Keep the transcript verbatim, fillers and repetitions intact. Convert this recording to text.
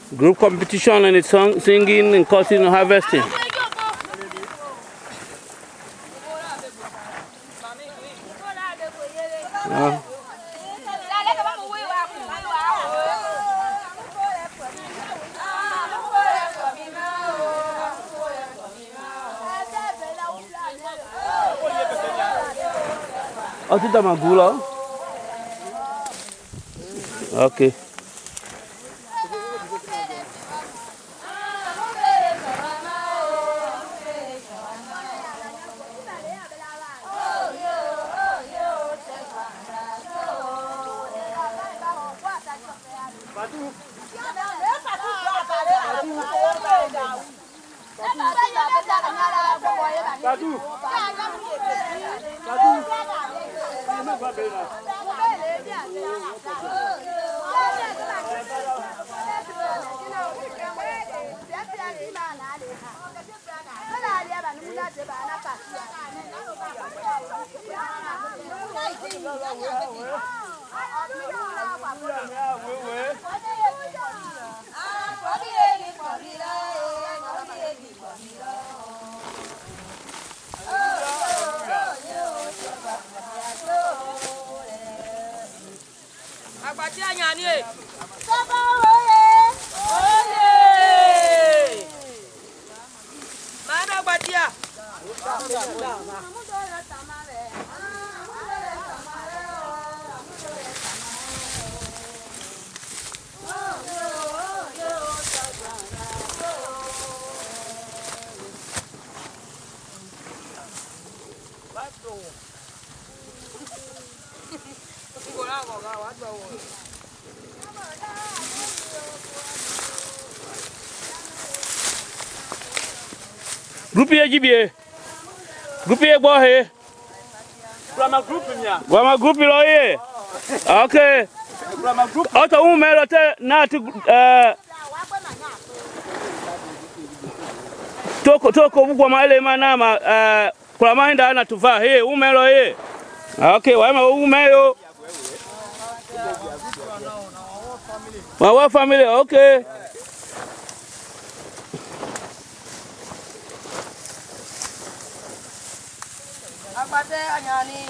Group competition and it's song, singing and cutting and harvesting. Uh. Oh, tu t'as ma goula? Ok. Group here, G B A. Group here, boy here. Brahma group here. Brahma group here. Okay. Brahma group. Auto umelo te na tu eh. Toko toko bugwa maile manama eh kwa mahinda ana tuva he umelo he. Okay, wama umeyo. Our family, okay. Abate anyani.